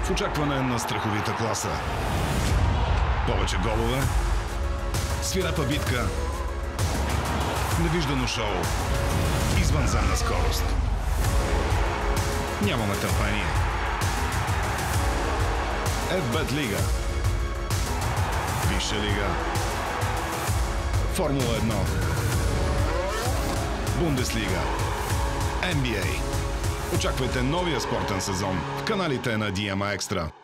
В очакване на страховита класа. Повече голове, свирепа битка, невиждано шоу, извънземна скорост. Нямаме търпение. F-Bet Лига, Висша лига, Формула 1, Бундеслига, NBA. Очаквайте новия спортен сезон в каналите на DMA Extra.